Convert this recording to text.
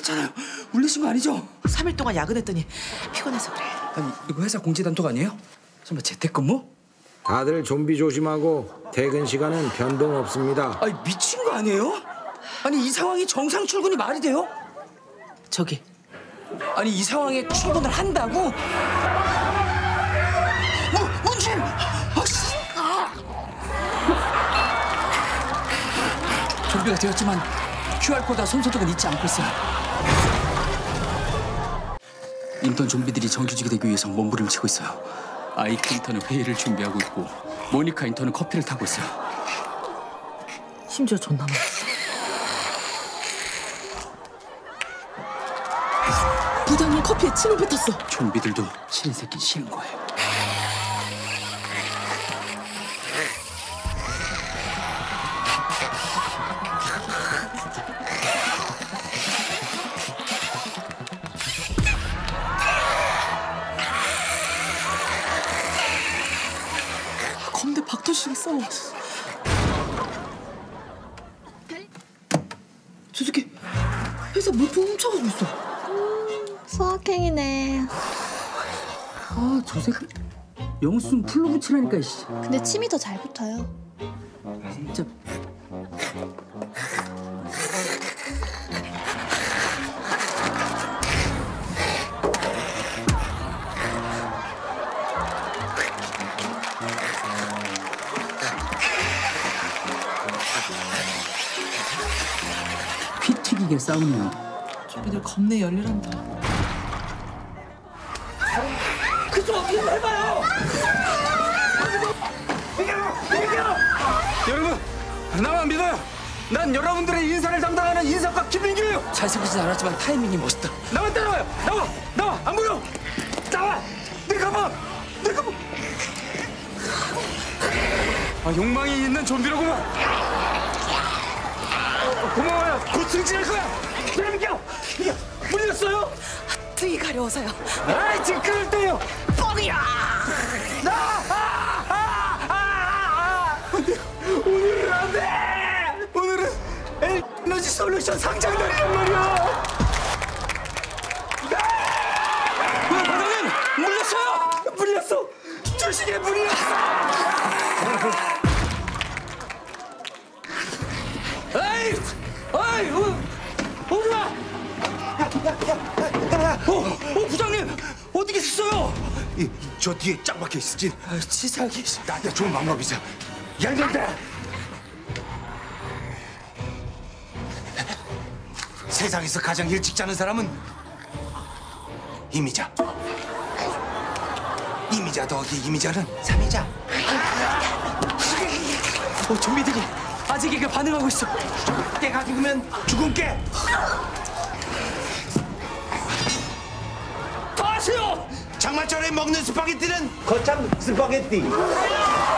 괜찮아요. 울리신 거 아니죠? 3일 동안 야근했더니 피곤해서 그래. 아니 이거 회사 공지 단톡 아니에요? 설마 재택근무? 다들 좀비 조심하고 퇴근 시간은 변동 없습니다. 아니 미친 거 아니에요? 아니 이 상황이 정상 출근이 말이 돼요? 저기 아니 이 상황에 출근을 한다고? 문진! 좀비가 되었지만 QR코드와 손소독은 잊지 않고 있어요. 인턴 좀비들이 정규직이 되기 위해서 몸부림치고 있어요. 아이크 인턴은 회의를 준비하고 있고 모니카 인턴은 커피를 타고 있어요. 심지어 존나 많았어. 부장님 커피에 침을 뱉었어. 좀비들도 신새끼 싫은 거예요. 건대 박도식했어. 저 새끼 회사 물품 훔쳐가고 있어. 수학행이네. 아, 저 새끼 영수증 풀로 붙이라니까 씨. 근데 침이 더 잘 붙어요. 진짜. 피 튀기게 싸우네요. 좀비들 겁내 열일한다. 그좀 어떻게 해봐요. 여러분, 나만 믿어요. 난 여러분들의 인사를 담당하는 인사과 김민규예요. 잘생기진 않았지만 타이밍이 멋있다. 나만 따라와요. 나와, 안 보여. 나와. 내 가방. 아, 욕망이 있는 좀비로구만. 고마워요. 곧 승진할 거야. 재밌겨. 이게 물렸어요? 등이 가려워서요. 아이, 지금 그럴 때요. 뻥이야. 오늘은 안 돼. 오늘은 에너지 솔루션 상장날이란 말이야. 과장님 물렸어요. 물렸어. 주식에 물렸어. 에이, 오지 마. 부장님 어디 계셨어요? 저 뒤에 짱 박혀 있었지. 치사하게. 나한테 좋은 방법이 있어. 양정대. 세상에서 가장 일찍 자는 사람은 이미자. 이미자 더하기 이미자는 3이자. 좀비들이 아직 이게 반응하고 있어. 깨가 죽으면 죽은 깨. 더 하세요. 장마철에 먹는 스파게티는 거참 스파게티.